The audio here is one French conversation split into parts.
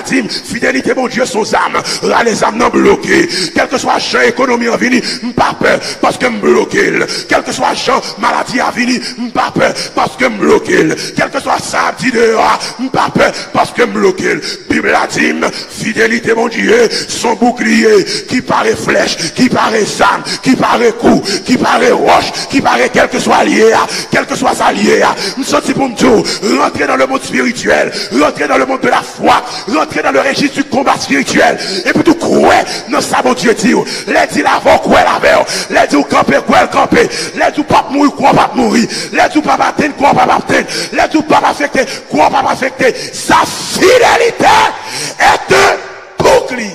dit, fidélité, mon Dieu, son âme. Là, les âmes non bloquées. Quel que soit champ économie en vini, pas peur, parce que me bloqué. Quel que soit champ maladie à vini, pas peur, parce que me bloqué. Quel que soit ça, dit dehors, pas peur, parce que me bloqué. Bible a dit, fidélité, mon Dieu, son bouclier, qui paraît flèche, qui paraît âme, qui paraît coup, qui paraît roche, qui paraît quel que soit lié, quel que soit ça lié, nous sommes pour me dire, rentrer dans le monde spirituel, rentrer dans le monde de la foi, rentrer dans le registre du combat spirituel, et puis tout croire, non, ça, mon Dieu, dit, les dit l'avant, quoi l'avant, les dit camper, quoi camper, les dit pas mourir, quoi pas mourir, les dit pas battre, quoi pas battre, les dit pas affecter, quoi pas affecter, sa fidélité est un bouclier.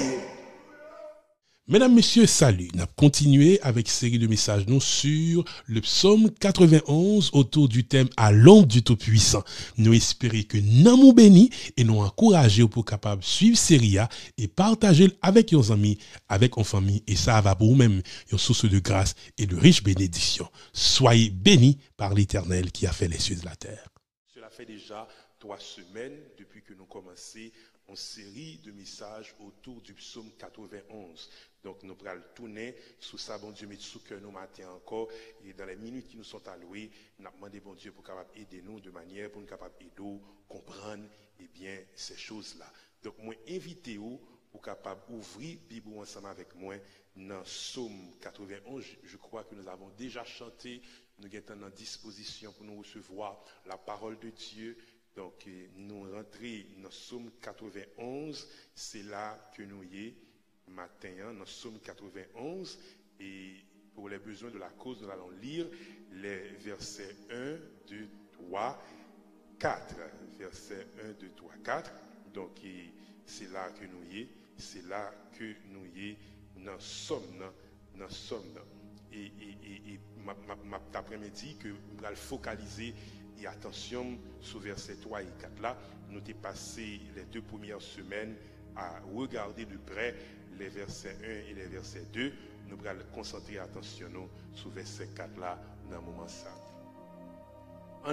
Mesdames, Messieurs, salut. Nous avons continué avec une série de messages nous sur le psaume 91 autour du thème à l'ombre du Tout-Puissant. Nous espérons que nous nous bénis et nous encourager pour capable suivre série et partager avec vos amis, avec vos familles et ça va pour vous-même une source de grâce et de riche bénédiction. Soyez bénis par l'Éternel qui a fait les cieux de la terre. Cela fait déjà 3 semaines depuis que nous commençons une série de messages autour du psaume 91. Donc, nous allons tourner sous ça, bon Dieu, mettre sous cœur nous matin encore. Et dans les minutes qui nous sont allouées, nous avons demandé, bon Dieu, pour capable aider nous de manière pour nous capable aider nous comprendre, eh bien, ces choses-là. Donc, moi, invitez-vous pour capable ouvrir Bible ensemble avec moi dans psaume 91. Je crois que nous avons déjà chanté. Nous sommes en disposition pour nous recevoir la parole de Dieu. Donc, nous rentrons dans psaume 91. C'est là que nous y sommes. Matin, dans Psaume 91, et pour les besoins de la cause, nous allons lire les versets 1, 2, 3, 4. Versets 1, 2, 3, 4. Donc, c'est là que nous y sommes, c'est là que nous y sommes, dans Psaume. Et après-midi, que nous allons focaliser et attention sur versets 3 et 4 là. Nous avons passé les 2 premières semaines à regarder de près les versets 1 et les versets 2, nous allons concentrer attention sur verset 4 là, dans le moment ça. En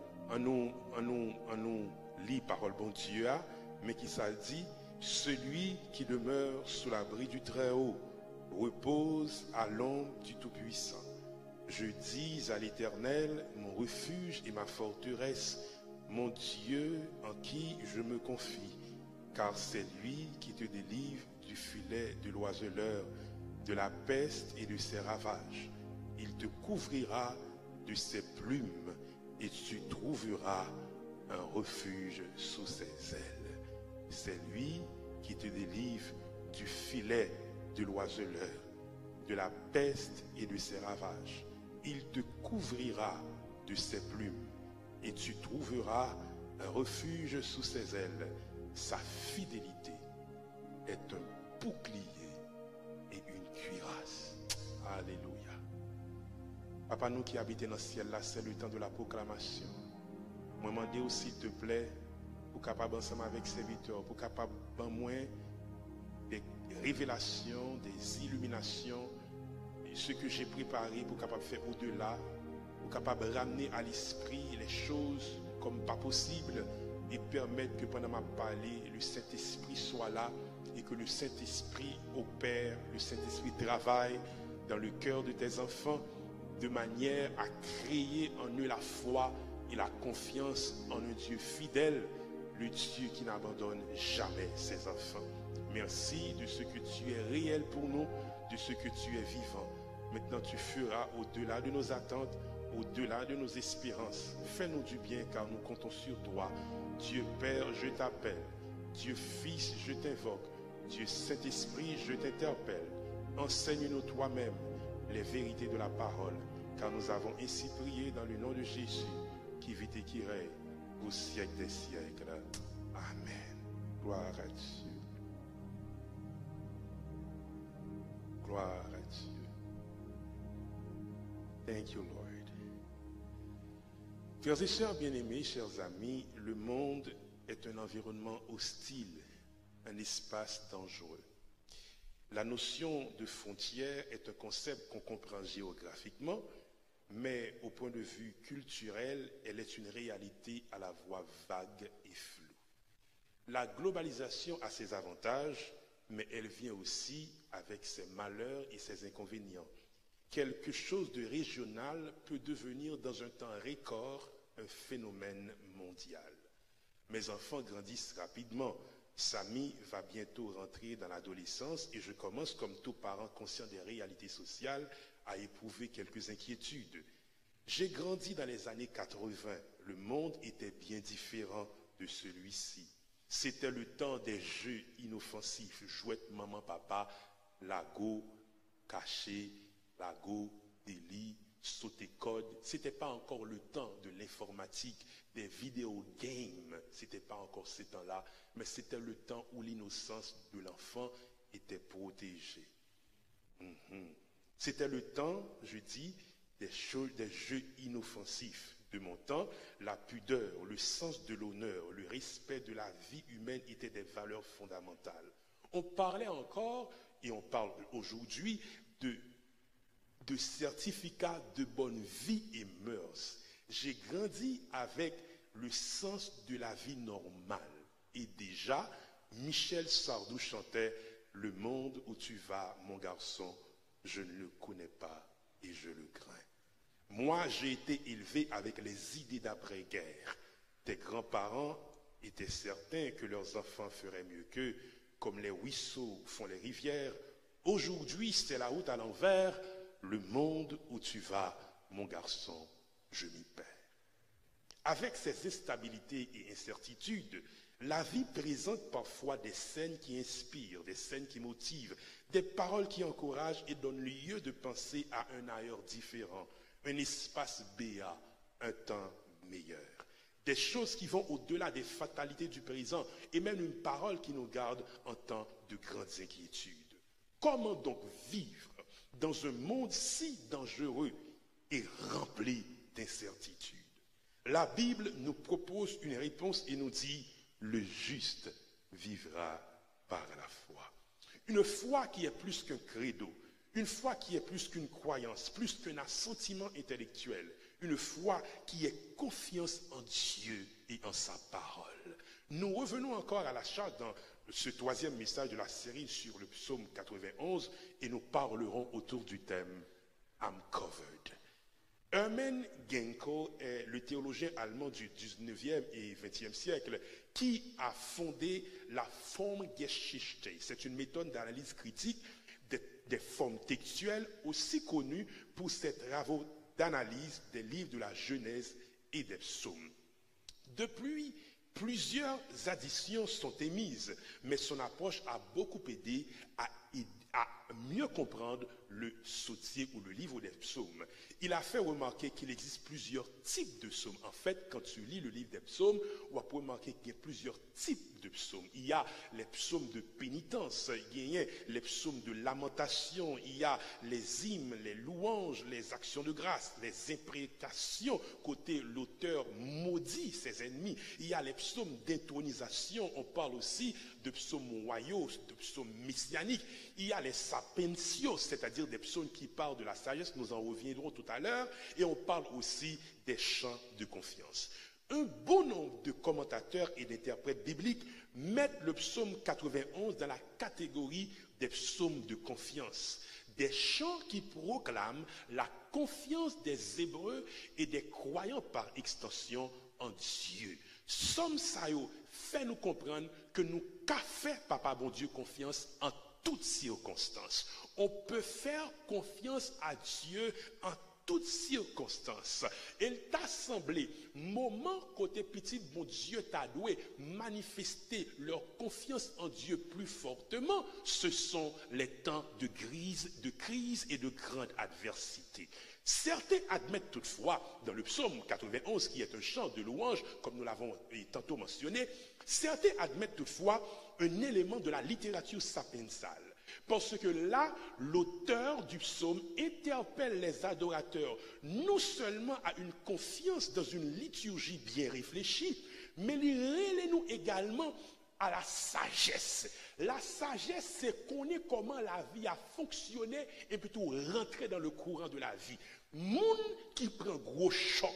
nous lit parole bon Dieu, mais qui ça dit, celui qui demeure sous l'abri du Très-Haut repose à l'ombre du Tout-Puissant. Je dis à l'Éternel, mon refuge et ma forteresse, mon Dieu en qui je me confie, car c'est lui qui te délivre du filet de l'oiseleur, de la peste et de ses ravages. Il te couvrira de ses plumes et tu trouveras un refuge sous ses ailes. C'est lui qui te délivre du filet de l'oiseleur, de la peste et de ses ravages. Il te couvrira de ses plumes et tu trouveras un refuge sous ses ailes. Sa fidélité est un bouclier et une cuirasse. Alléluia. Papa, nous qui habitons dans le ciel, là, c'est le temps de la proclamation. Moi, demande s'il te plaît, pour capable ensemble avec serviteurs, pour capable ben moins des révélations, des illuminations, ce que j'ai préparé pour capable faire au-delà, pour capable ramener à l'esprit les choses comme pas possible et permettre que pendant ma parler, le Saint-Esprit soit là et que le Saint-Esprit opère, le Saint-Esprit travaille dans le cœur de tes enfants de manière à créer en eux la foi et la confiance en un Dieu fidèle, le Dieu qui n'abandonne jamais ses enfants. Merci de ce que tu es réel pour nous, de ce que tu es vivant. Maintenant, tu feras au-delà de nos attentes, au-delà de nos espérances. Fais-nous du bien car nous comptons sur toi. Dieu Père, je t'appelle. Dieu Fils, je t'invoque. Dieu Saint-Esprit, je t'interpelle. Enseigne-nous toi-même les vérités de la parole, car nous avons ainsi prié dans le nom de Jésus, qui vit et qui règne au siècle des siècles. Amen. Gloire à Dieu. Gloire à Dieu. Thank you, Lord. Frères et sœurs bien-aimés, chers amis, le monde est un environnement hostile, un espace dangereux. La notion de frontière est un concept qu'on comprend géographiquement, mais au point de vue culturel, elle est une réalité à la fois vague et floue. La globalisation a ses avantages, mais elle vient aussi avec ses malheurs et ses inconvénients. Quelque chose de régional peut devenir dans un temps record un phénomène mondial. Mes enfants grandissent rapidement. Samy va bientôt rentrer dans l'adolescence et je commence, comme tout parent conscient des réalités sociales, à éprouver quelques inquiétudes. J'ai grandi dans les années 80. Le monde était bien différent de celui-ci. C'était le temps des jeux inoffensifs, jouette maman papa, lago, caché, lago, délit, sauter code. C'était pas encore le temps de l'informatique, des vidéo games. C'était pas encore ces temps-là, mais c'était le temps où l'innocence de l'enfant était protégée. C'était le temps, je dis, des jeux inoffensifs. De mon temps, la pudeur, le sens de l'honneur, le respect de la vie humaine étaient des valeurs fondamentales. On parlait encore, et on parle aujourd'hui, de certificats de bonne vie et mœurs. J'ai grandi avec le sens de la vie normale. Et déjà, Michel Sardou chantait « Le monde où tu vas, mon garçon, je ne le connais pas et je le crains ». Moi, j'ai été élevé avec les idées d'après-guerre. Tes grands-parents étaient certains que leurs enfants feraient mieux qu'eux, comme les ruisseaux font les rivières. Aujourd'hui, c'est la route à l'envers. Le monde où tu vas, mon garçon, je m'y perds. Avec ces instabilités et incertitudes, la vie présente parfois des scènes qui inspirent, des scènes qui motivent, des paroles qui encouragent et donnent lieu de penser à un ailleurs différent. Un espace béat, un temps meilleur. Des choses qui vont au-delà des fatalités du présent et même une parole qui nous garde en temps de grandes inquiétudes. Comment donc vivre dans un monde si dangereux et rempli d'incertitudes? La Bible nous propose une réponse et nous dit « Le juste vivra par la foi ». Une foi qui est plus qu'un credo. Une foi qui est plus qu'une croyance, plus qu'un assentiment intellectuel. Une foi qui est confiance en Dieu et en sa parole. Nous revenons encore à la charge dans ce troisième message de la série sur le psaume 91 et nous parlerons autour du thème « I'm covered ». Hermann Genkel est le théologien allemand du 19e et 20e siècle qui a fondé la Formgeschichte. C'est une méthode d'analyse critique des formes textuelles aussi connues pour ses travaux d'analyse des livres de la Genèse et des psaumes. Depuis, plusieurs additions sont émises, mais son approche a beaucoup aidé à mieux comprendre le psautier ou le livre des psaumes. Il a fait remarquer qu'il existe plusieurs types de psaumes. En fait, quand tu lis le livre des psaumes, on peut remarquer qu'il y a plusieurs types de psaumes. Il y a les psaumes de pénitence, il y a les psaumes de lamentation, il y a les hymnes, les louanges, les actions de grâce, les imprécations côté l'auteur maudit ses ennemis. Il y a les psaumes d'intronisation, on parle aussi de psaumes royaux, de psaumes messianiques. Il y a les sapentios, c'est-à-dire des psaumes qui parlent de la sagesse, nous en reviendrons tout à l'heure, et on parle aussi des chants de confiance. Un bon nombre de commentateurs et d'interprètes bibliques mettent le psaume 91 dans la catégorie des psaumes de confiance, des chants qui proclament la confiance des Hébreux et des croyants par extension en Dieu. Somme Sayo fait nous comprendre que nous qu'a fait Papa bon Dieu confiance en toutes circonstances. On peut faire confiance à Dieu en toutes circonstances. Il t'a semblé, moment côté petit, bon Dieu t'a doué manifester leur confiance en Dieu plus fortement, ce sont les temps de crise et de grande adversité. Certains admettent toutefois, dans le psaume 91, qui est un chant de louange, comme nous l'avons tantôt mentionné, certains admettent toutefois un élément de la littérature sapiensale. Parce que là, l'auteur du psaume interpelle les adorateurs non seulement à une confiance dans une liturgie bien réfléchie, mais il relève nous également à la sagesse. La sagesse, c'est connaître comment la vie a fonctionné et plutôt rentrer dans le courant de la vie. Monde qui prend gros choc,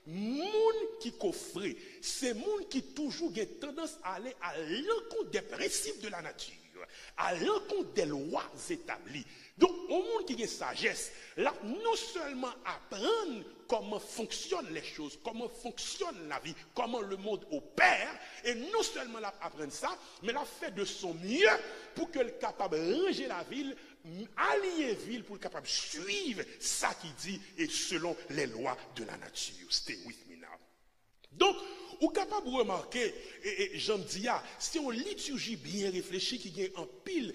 Moun qui coffre, c'est moun qui toujours a tendance à aller à l'encontre des principes de la nature, à l'encontre des lois établies. Donc, au monde qui a sagesse, là, non seulement apprendre comment fonctionnent les choses, comment fonctionne la vie, comment le monde opère, et non seulement là apprendre ça, mais là fait de son mieux pour qu'elle soit capable de ranger la ville, allier ville pour être capable de suivre ça qui dit et selon les lois de la nature. Stay with me now. Donc, ou capable de remarquer, et j'en dis, c'est une liturgie bien réfléchie qui a un pile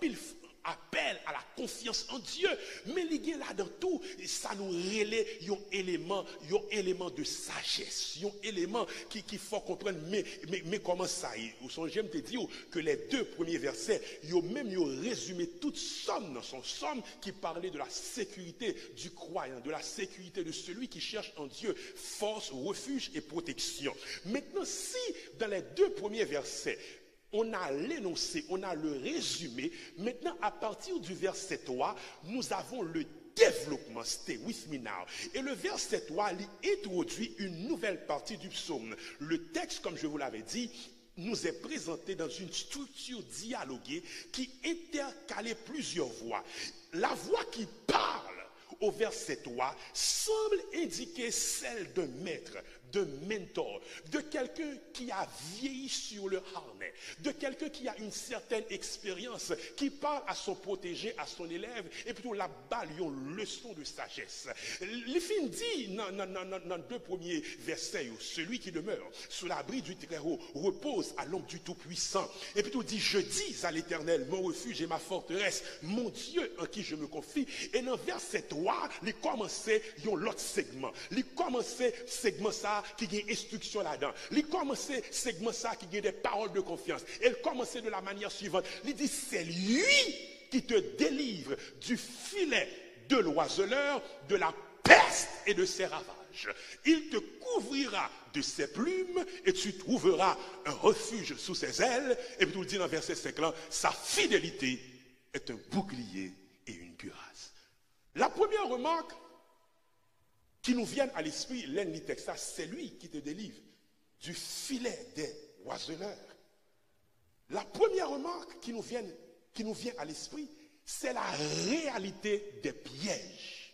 appel à la confiance en Dieu, mais il y a là dans tout, ça nous relaie un élément de sagesse, un élément qui faut comprendre, mais comment ça y est. J'aime te dire que les 2 premiers versets, ils ont résumé toute somme dans son somme qui parlait de la sécurité du croyant, de la sécurité de celui qui cherche en Dieu force, refuge et protection. Maintenant, si dans les 2 premiers versets, on a l'énoncé, on a le résumé. Maintenant, à partir du verset 3, nous avons le développement. Stay with me now. Et le verset 3, il introduit une nouvelle partie du psaume. Le texte, comme je vous l'avais dit, nous est présenté dans une structure dialoguée qui intercalait plusieurs voix. La voix qui parle au verset 3 semble indiquer celle d'un maître, de mentor, de quelqu'un qui a vieilli sur le harnais, de quelqu'un qui a une certaine expérience, qui parle à son protégé, à son élève, et plutôt la balle, une leçon de sagesse. Les films dit dans 2 premiers versets, celui qui demeure sous l'abri du Très-Haut repose à l'ombre du Tout-Puissant, et plutôt dit, je dis à l'Éternel, mon refuge et ma forteresse, mon Dieu en qui je me confie. Et dans verset 3, il commençait l'autre segment. Il commençait segment ça qui a instruction là-dedans. Il commençait segment ça qui a des paroles de confiance. Elle commençait de la manière suivante. Il dit, c'est lui qui te délivre du filet de l'oiseleur, de la peste et de ses ravages. Il te couvrira de ses plumes et tu trouveras un refuge sous ses ailes. Et puis tout le dit dans verset 5 là, sa fidélité est un bouclier et une cuirasse. La première remarque qui nous viennent à l'esprit, l'ennemi Texas, c'est lui qui te délivre du filet des oiseleurs. La première remarque qui nous vient à l'esprit, c'est la réalité des pièges.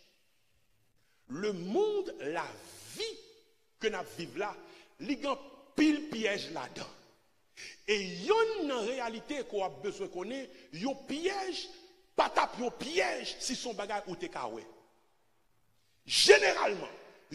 Le monde, la vie que nous vivons là, il y a pile piège là-dedans. Et il y a une réalité qu'on a besoin de connaître, il y a un piège, pas tape un piège si son bagage ou te kawé. Généralement,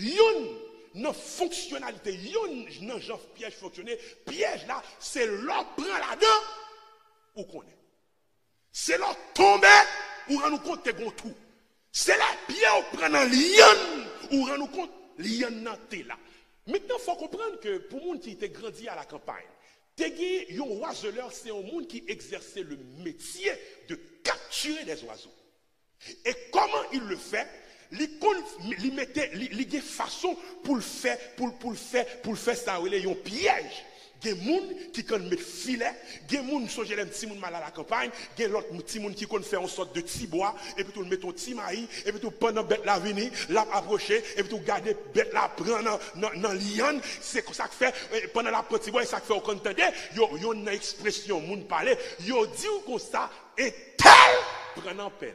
une fonctionnalité, une genre piège fonctionner, piège là, c'est l'autre prend là-dedans ou qu'on est. C'est l'autre tomber ou rend nous compte que gon trou. C'est la pierre ou prend dans lion ou rend nous compte lion nan té là. Maintenant, il faut comprendre que pour monde qui était grandi à la campagne, un oiseleur, c'est un monde qui exerçait le métier de capturer des oiseaux. Et comment il le fait? Il mettait des façons pour le faire ça, il y a un piège. Il y a des gens qui quand mettre filet, il y a des gens qui les petits mal à la campagne, il y a l'autre petit monde qui quand faire une sorte de petit bois et puis tout mettre un petit maïs et puis tout pendant bête la venir, l'a approcher et puis tout garder bête la prendre dans liane, c'est ça que fait pendant la petit bois, ça que fait au entendez, yo une expression monde parler, yo dit comme ça et tel prenant pelle.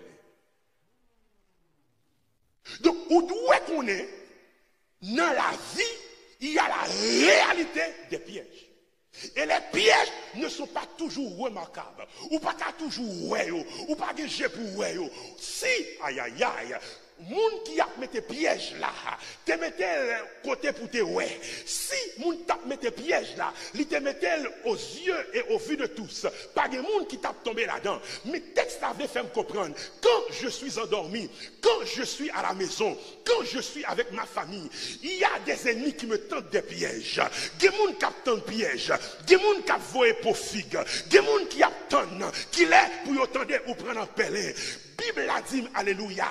Donc, où doit qu'on est, dans la vie, il y a la réalité des pièges. Et les pièges ne sont pas toujours remarquables. Ou pas toujours ouais, ou pas que j'ai pour ouais. Si, aïe, moun qui a mis pièges là, te mettait côté pour te ouais. Si moun t'a mis pièges là, il te mettait aux yeux et aux vues de tous. Pas de moun qui t'a tombé là-dedans. Mais texte avait fait me comprendre. Quand je suis endormi, quand je suis à la maison, quand je suis avec ma famille, il y a des ennemis qui me tentent des pièges. Des moun qui tentent pièges. Des moun qui voient pour figue. Des moun qui attendent, qui l'est pour y attendre ou prendre un pelin. Bible a dit, alléluia.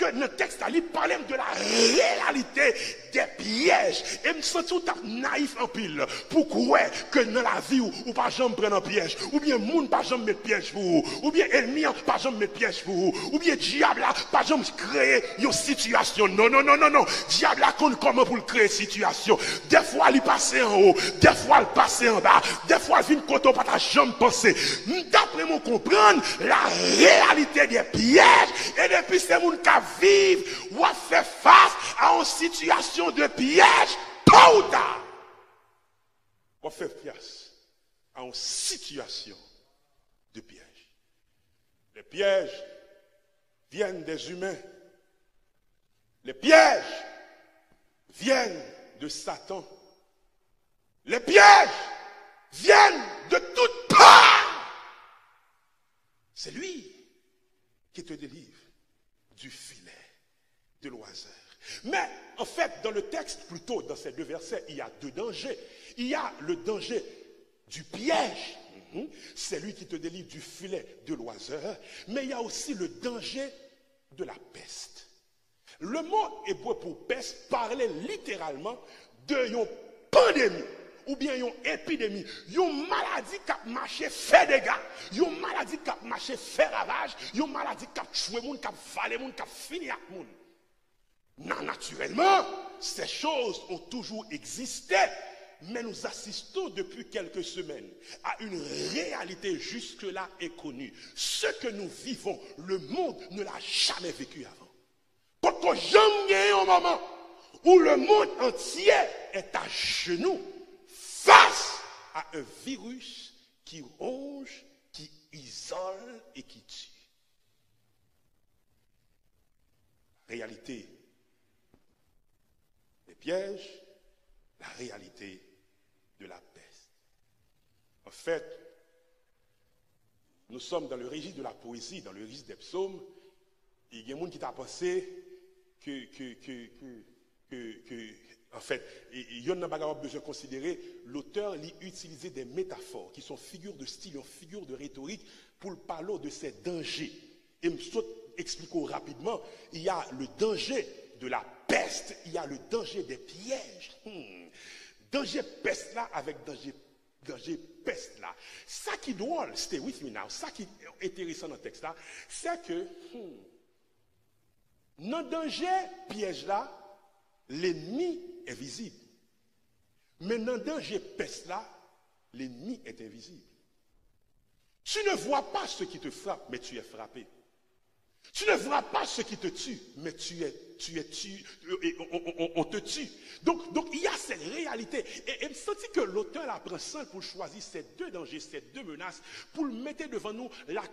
que le texte, il parle de la réalité des pièges. Et me sens tout naïf en pile. Pourquoi que dans la vie, ou pas jamais prendre un piège, ou bien moun pas jamais mettre piège pour vous, ou bien ennemi pas jamais mettre piège pour vous, ou bien diable pas jamais créer une situation. Non. Diable compte comment pour créer situation. Des fois, il passe en haut, des fois, il passe en bas, des fois, il vient quand on pas jamais penser. D'après moi comprendre la réalité des pièges, et depuis ces moun qui vivent ou à faire face à une situation de piège, tôt ou tard, on fait face à une situation de piège. Les pièges viennent des humains. Les pièges viennent de Satan. Les pièges viennent de toutes parts. C'est lui qui te délivre du filet de l'oiseur. Mais en fait, dans le texte, plutôt dans ces deux versets, il y a deux dangers. Il y a le danger du piège, c'est lui qui te délivre du filet de l'oiseur, mais il y a aussi le danger de la peste. Le mot hébreu pour peste parlait littéralement d'une pandémie ou bien une épidémie, une maladie qui a marché fait dégâts, une maladie qui a marché fait ravage, une maladie qui a tué les gens, qui a valé les gens, qui a fini avec les gens. Non, naturellement, ces choses ont toujours existé, mais nous assistons depuis quelques semaines à une réalité jusque-là inconnue. Ce que nous vivons, le monde ne l'a jamais vécu avant. Quand on jamais un moment où le monde entier est à genoux face à un virus qui ronge, qui isole et qui tue. Réalité des pièges, la réalité de la peste. En fait, nous sommes dans le registre de la poésie, dans le registre des psaumes. Il y a des gens qui t'a pensé en fait, il y en a besoin de considérer, l'auteur lui utilisait des métaphores qui sont figures de style, figures de rhétorique pour parler de ces dangers. Et je saute expliquer rapidement, il y a le danger de la peste, il y a le danger des pièges. Danger peste là avec danger peste là. Ça qui est drôle, stay with me now, ça qui est intéressant dans le texte là, c'est que dans le danger piège là, l'ennemi est visible. Mais dans le danger peste là, l'ennemi est invisible. Tu ne vois pas ce qui te frappe, mais tu es frappé. Tu ne vois pas ce qui te tue, mais tu es tué, on te tue. Donc il y a cette réalité. Et me sentit que l'auteur prend ça pour choisir ces deux dangers, ces deux menaces, pour mettre devant nous la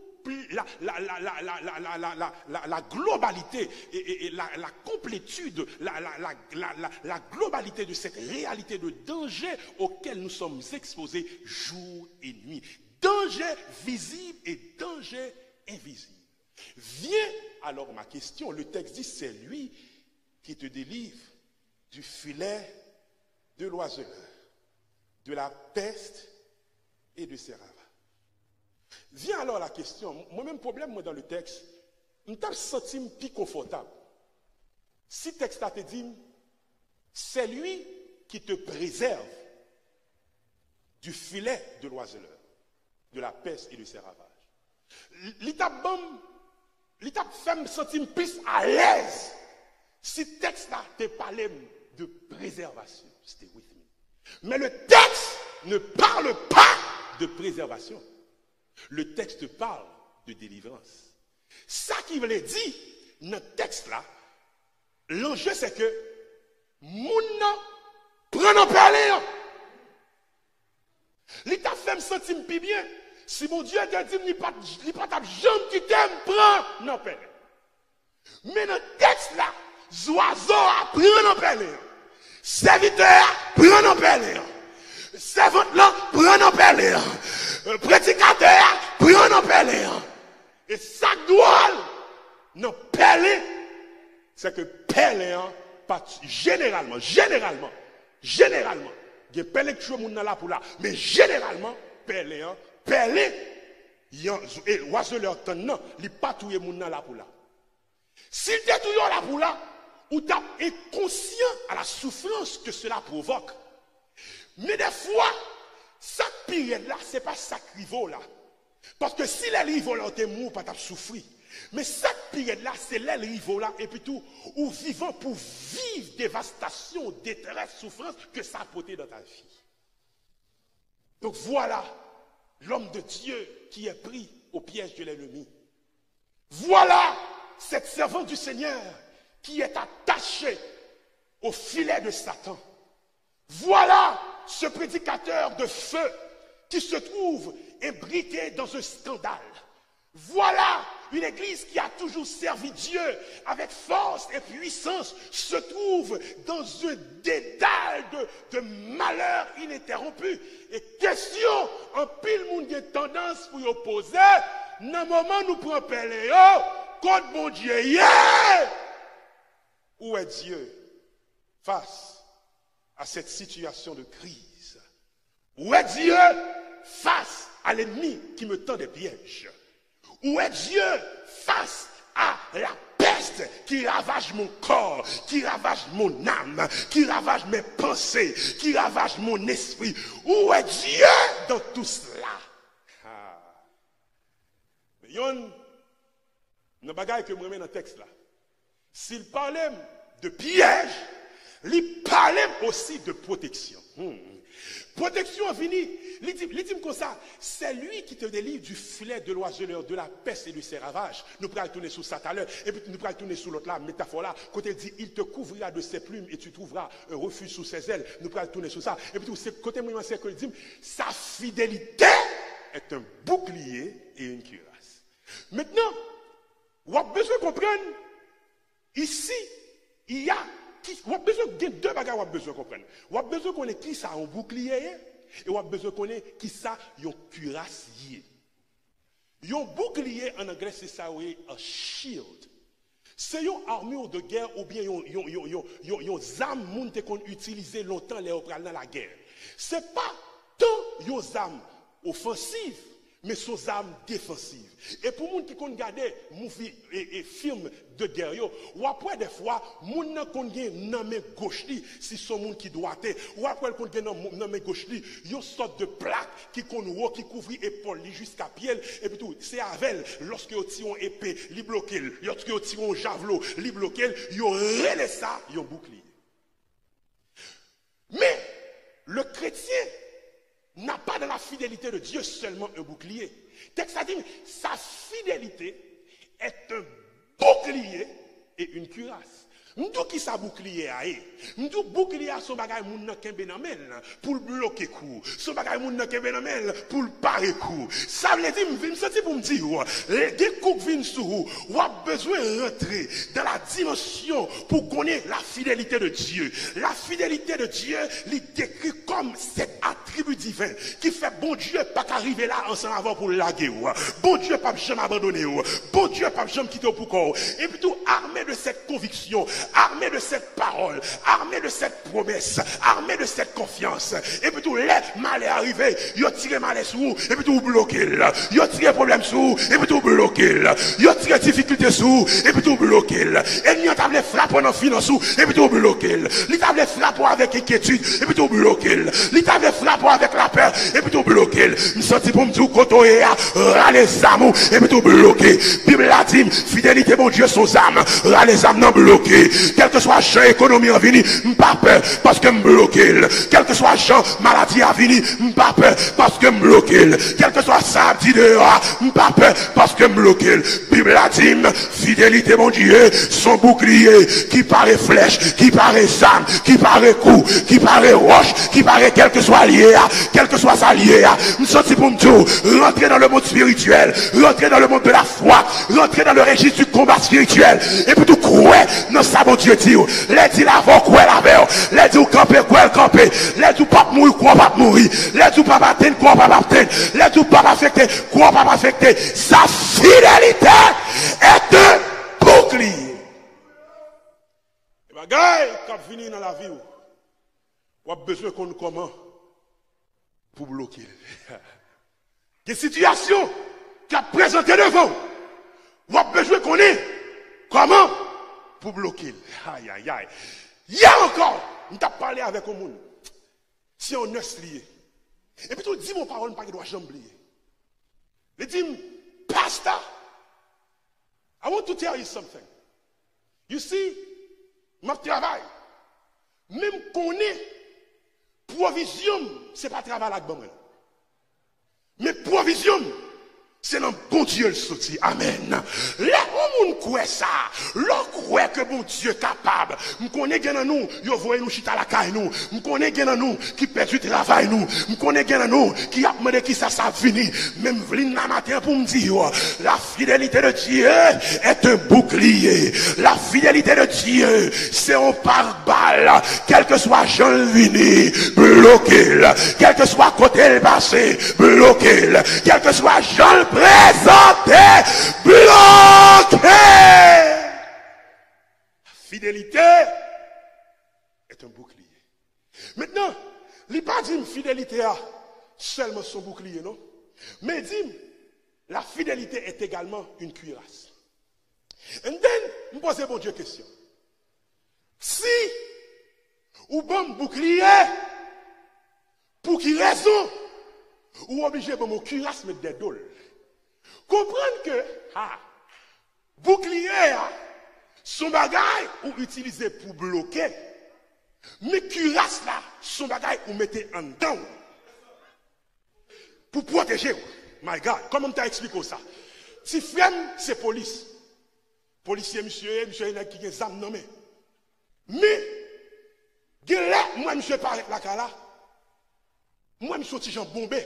globalité et la complétude, la globalité de cette réalité de danger auquel nous sommes exposés jour et nuit. Danger visible et danger invisible. Viens alors ma question, le texte dit c'est lui qui te délivre du filet de l'oiseleur, de la peste et de ses ravages. Vient alors la question, moi-même problème moi dans le texte, je me senti plus confortable. Si le texte te dit, c'est lui qui te préserve du filet de l'oiseleur, de la peste et de ses ravages. L'étape fait me sentir plus à l'aise si le texte là te parlait de préservation. Stay with me. Mais le texte ne parle pas de préservation. Le texte parle de délivrance. Ça qui veut dire, dans le texte là, l'enjeu c'est que moun prend en parler. L'état fait me sentir plus bien. Si mon Dieu te dit, il n'y a pas ta jambe qui t'aime, prends, non, père. Mais dans le texte là, oiseau prend en parler. Serviteur, prend en parler. Servante là, prend en parler. Prédicateur, prend en parler. Et ça doit, non, parler, c'est que parler, généralement, il y a parler que tu es là pour là, mais généralement, parler, et oiseau leur temps, non, il pas tout le monde là pour là. S'il t'est toujours là pour là, ou t'es inconscient à la souffrance que cela provoque. Mais des fois, cette période-là, ce n'est pas sacrivo là. Parce que si les rivaux là, t'es mou, pas t'as souffrir. Mais cette période-là, c'est les rivaux là, et puis tout, ou vivant pour vivre dévastation, détresse, souffrance que ça a porté dans ta vie. Donc voilà l'homme de Dieu qui est pris au piège de l'ennemi. Voilà cette servante du Seigneur qui est attachée au filet de Satan. Voilà ce prédicateur de feu qui se trouve imbriqué dans un scandale. Voilà une église qui a toujours servi Dieu avec force et puissance se trouve dans un dédale de malheur ininterrompu. Et question, en pile monde a tendance pour y opposer, dans le moment où nous prenons pelle, contre mon Dieu, yeah! Où est Dieu face à cette situation de crise? Où est Dieu face à l'ennemi qui me tend des pièges? Où est Dieu face à la peste qui ravage mon corps, qui ravage mon âme, qui ravage mes pensées, qui ravage mon esprit? Où est Dieu dans tout cela? Mais il y a un bagage que je remets dans le texte là. S'il parlait de piège, il parlait aussi de protection. Protection finie, il dit comme ça, c'est lui qui te délivre du filet de l'oiseleur, de la peste et de ses ravages. Nous pourrons tourner sur ça tout à l'heure, et puis nous pourrons tourner sur l'autre là, métaphore là, quand il dit, il te couvrira de ses plumes et tu trouveras un refuge sous ses ailes. Nous pourrons tourner sur ça. Et puis c'est côté moi, c'est que il dit, sa fidélité est un bouclier et une cuirasse. Maintenant, on a besoin de comprendre, ici, il y a on a besoin de deux bagages, on a besoin de comprendre. On a besoin de connaître qui ça a un bouclier et on a besoin de connaître qui ça a un cuirassier. Un bouclier en anglais c'est ça, oui, un shield. C'est une armure de guerre ou bien une arme qu'on utilise longtemps dans la guerre. C'est pas tant une arme offensive, mais sont armes défensives. Et pour les gens qui ont regardé movie et film de guerre, ou après des fois, les gens qui ont main gauche, si sont les gens qui doivent être, ou après les gens qui ont main gauche, il y a une sorte de plaque qui couvre l'épaule jusqu'à pied, et puis tout, c'est avec lorsque vous tirez une épée, ils bloquent, lorsque vous tirez un javelot, ils bloquent, ils relèvent ça, ils ont bouclier. Mais le chrétien n'a pas de la fidélité de Dieu seulement un bouclier. Texte a dit, sa fidélité est un bouclier et une cuirasse. Nous qui sa bouclier a nous bouclier son bagay moun nan kembe nan men pour bloquer coup. Son bagay moun nan kembe nan men pour parer coup. Ça veut dire me senti pour me dire des coups viennent sur vous, ou a besoin de rentrer dans la dimension pour connaître la fidélité de Dieu. La fidélité de Dieu il décrit comme cet attribut divin qui fait bon Dieu pas qu'arriver là ensemble avant pour laguer ou. Bon Dieu pas jamais abandonner ou. Bon Dieu pas jamais quitter pour corps. Et puis tout armé de cette conviction, armé de cette parole, armé de cette promesse, armé de cette confiance. Et puis tout, les mal est arrivé, il a tiré mal sur vous, et puis tout bloqué. Il a tiré problème sur vous, et puis tout bloqué. Il a tiré difficulté sur vous, et puis tout bloqué. Et il a tablé frappe en finance, et puis tout bloqué. Il a tablé frappe avec inquiétude, et puis tout bloqué. Il a tablé frappe avec la peur, et puis tout bloqué. Il senti pour me dire, côté, les âmes, et puis tout bloqué. Bible a dit, fidélité, mon Dieu, sans âme, les âmes non bloquées. Quel que soit champ économie en vini, m'pas peur parce que m'bloqué. Quel que soit champ maladie en vini, m'pas peur parce que m'bloqué. Quel que soit ça dit dehors, m'pas peur parce que m'bloqué. Bible a dit, fidélité mon Dieu, son bouclier qui paraît flèche, qui paraît âme, qui paraît coup, qui paraît roche, qui paraît quel que soit lié, quel que soit ça lié. Me senti pour me dire, rentrer dans le monde spirituel, rentrer dans le monde de la foi, rentrer dans le registre du combat spirituel, et puis tout croire dans ça mon Dieu dit, les dit l'avant quoi la veille, les dit camper quoi le camper, les dit pas mourir quoi pas mourir, les dit pas battre quoi pas battre, les dit pas affecter quoi pas affecter. Sa fidélité est un bouclier. Et bagaille quand venir dans la vie, on a besoin qu'on comment pour bloquer. Des situations qui a présenté devant, on a besoin qu'on ait Comment? Pour bloquer. Aïe, aïe, aïe. Hier encore, nous t'ai parlé avec un monde. Si on est lié. Et puis tu dis mon parole, pas qu'il doit jamais oublier. Il dit, Pastor, I want to tell you something. You see, mon travail, même qu'on est, provision, ce n'est pas travail avec moi. Mais provision, c'est dans bon Dieu le sorti. Amen. Là où on croit ça, l'on croit que bon Dieu est capable. On connaît bien nous, yo voyez nous chita la caille nous. On connaît bien nous qui perd du travail nous. On connaît bien nous qui a demandé qui ça fini. Même v'lin la matin pour me dire, la fidélité de Dieu est un bouclier. La fidélité de Dieu, c'est un pare-balles. Quel que soit Jean Vini, bloqué. Quel que soit côté le passé, bloqué. Quel que soit Jean présenté, bloqué. Fidélité est un bouclier. Maintenant, il n'est pas dit fidélité a seulement son bouclier, non? Mais dit, la fidélité est également une cuirasse. Et then, je me pose bon Dieu question. Si, ou bon bouclier, pour qui raison, ou obligé de mon cuirasse mettre des dôles. Comprendre que, bouclier, son bagage ou utilisé pour bloquer, mais cuirasse là, son bagage ou mettez en dedans. Pour protéger. My God, comment t'as expliqué ça? Si frère, c'est police. Policier, monsieur, il y a qui a des armes nommées. Mais, moi, monsieur, pas avec la cala. Moi, je suis gens bombé.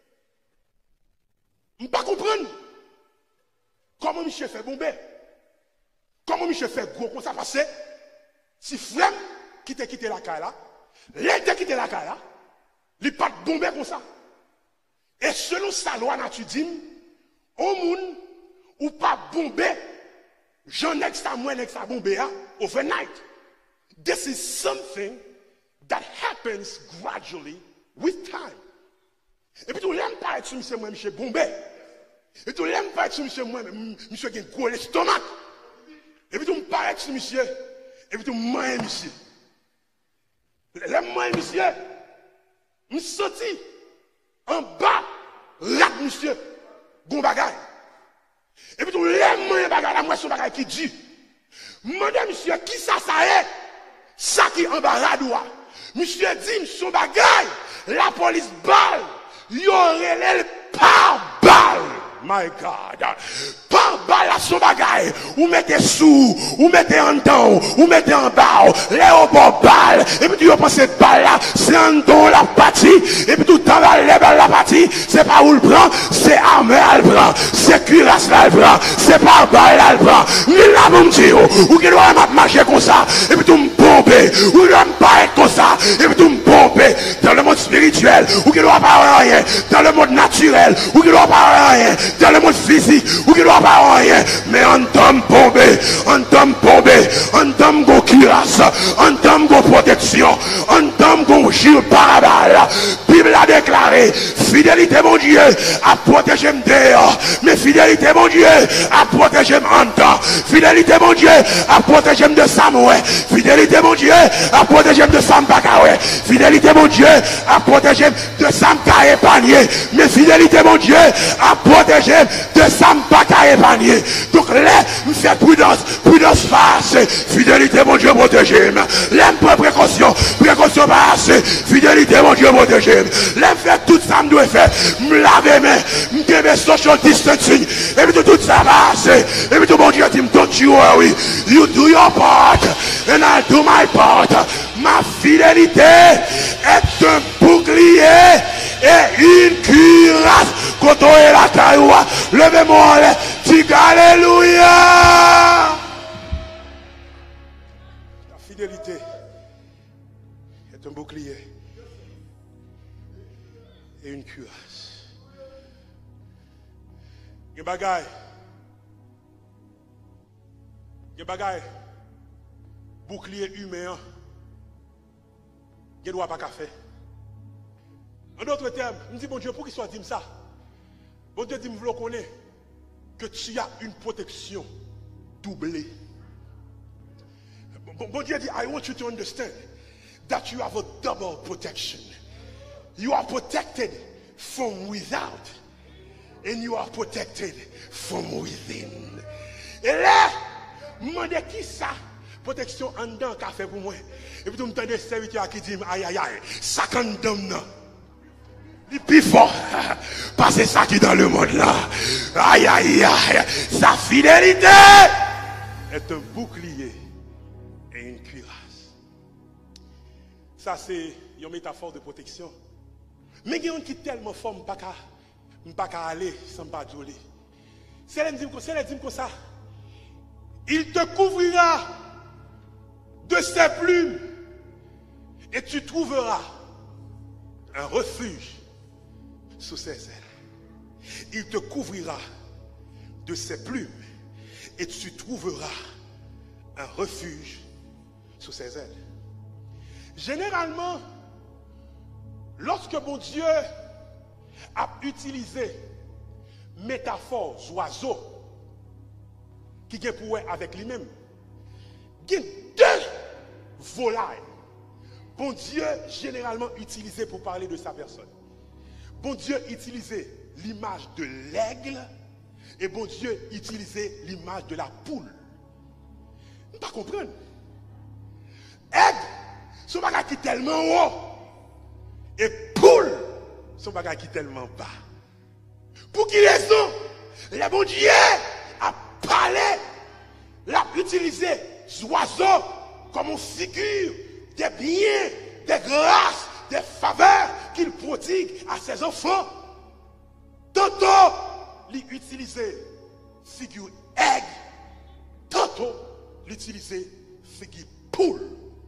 Je ne peux pas comprendre. Comment monsieur fait bomber? Comment monsieur fait gros comme ça passer? Si frère qui t'a quitté la caille là, l'aide t'a quitté la caille là, il pas bomber comme ça. Et selon sa loi nature, au monde ou pas bomber, j'en ai ça moins ça bomber overnight. This is something that happens gradually with time. Et puis tu n'aimes pas être sur monsieur moi, monsieur bombé. Et tu n'aimes pas être sur monsieur moi, monsieur qui a un gros estomac. Et puis tu me parles sur monsieur. Et puis tu m'aimes monsieur. L'aime-moi monsieur. Je suis sorti en bas, là monsieur, bon bagaille. Et puis tu l'aime-moi bagaille, la moitié bagaille qui dit. Madame monsieur, qui ça est? Ça qui en bas radoua. Monsieur dit, son bagaille, la police balle, y aurait le par balle. My God. Par balle à son bagaille, ou mettez sous, ou mettez en temps, ou mettez en bas, les au bord balle, et puis tu pensez balle là, c'est en don la partie, et puis tout le temps les balles la partie, c'est pas où le prend, c'est armé elle prend, c'est cuirasse là elle prend, c'est pas balle là elle prend, ni là mon Dieu, ou qui doit marcher comme ça, et puis tout me bomber, ou qui doit pas être comme ça, et puis tout me bomber, dans le monde spirituel, ou qui doit pas rien, dans le monde naturel, ou qui doit pas rien, dans le monde physique, ou qui doit pas rien, mais en tombe bombé, en tombe bombé, en tombe go cuirasse, en tombe go protection, en tombe go gire parabale. Bible a déclaré, fidélité mon Dieu, à protéger me dehors, mais fidélité mon Dieu, à protéger me en temps, fidélité mon Dieu, à protéger me de Samuel, fidélité mon Dieu, à protéger me de Sam Bakawe, fidélité mon Dieu, à protéger me de Sam Kaye Panier, mais fidélité mon Dieu, à protéger de Sam Bakaye Panier. Donc là, nous faisons prudence passe, fidélité mon Dieu protégé, l'aime pas précaution passe, fidélité mon Dieu protégé, l'aime fait tout ça, me doit faire, me laver main, me donner social distancing, et puis tout ça passe, et puis tout mon Dieu dit, don't you worry, you do your part, and I do my part. Ma fidélité est un bouclier et une cuirasse. Quand on est la cailloua, levez-moi, dis alléluia. La fidélité est un bouclier et une cuirasse. Des bagailles. Des bagailles. Bouclier humain. Des doigts pas qu'à faire. En d'autres termes, je me dis, bon Dieu, pour qu'il soit dit ça, bon Dieu dit, je veux connaître que tu as une protection doublée. Bon Dieu dit, I want you to understand that you have a double protection. You are protected from without and you are protected from within. Et là, demandez qui ça? Protection en dedans qu'a fait pour moi. Et puis tu me entends des serviteurs qui disent aïe aïe aïe, ça condamne non. Il plus fort. Parce que c'est ça qui est dans le monde là. Aïe aïe aïe, sa fidélité est un bouclier et une cuirasse. Ça c'est une métaphore de protection. Mais il y a un qui est tellement fort, je ne peux pas aller sans pas jouer. C'est là comme ça. Il te couvrira de ses plumes et tu trouveras un refuge sous ses ailes. Il te couvrira de ses plumes et tu trouveras un refuge sous ses ailes. Généralement, lorsque mon Dieu a utilisé métaphore oiseau qui vient pour avec lui-même, il y a deux volailles. Bon Dieu généralement utilisé pour parler de sa personne. Bon Dieu utilisait l'image de l'aigle et bon Dieu utilisait l'image de la poule. Vous ne pas comprendre. Aigle, son bagage qui est tellement haut. Et poule, son bagage qui est tellement bas. Pour qui raison? Le bon Dieu a parlé, l'a utilisé oiseaux comme une figure des biens, des grâces, des faveurs qu'il prodigue à ses enfants. Tantôt, l'utiliser figure aigle, tantôt, l'utiliser figure poule.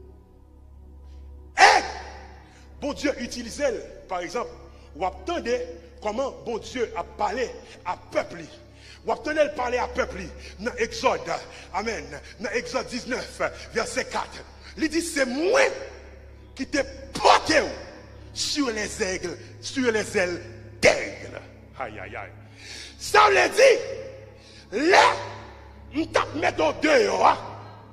Aigle, bon Dieu utilisait, par exemple, vous attendez comment bon Dieu a parlé à peuple. Vous attendez parler à peuple dans Exode, amen, dans Exode 19, verset 4. Il dit, c'est moi qui t'ai porté sur les aigles, sur les ailes d'aigle. Aïe, aïe, aïe. Ça veut dire, là, nous t'as mis dans dehors.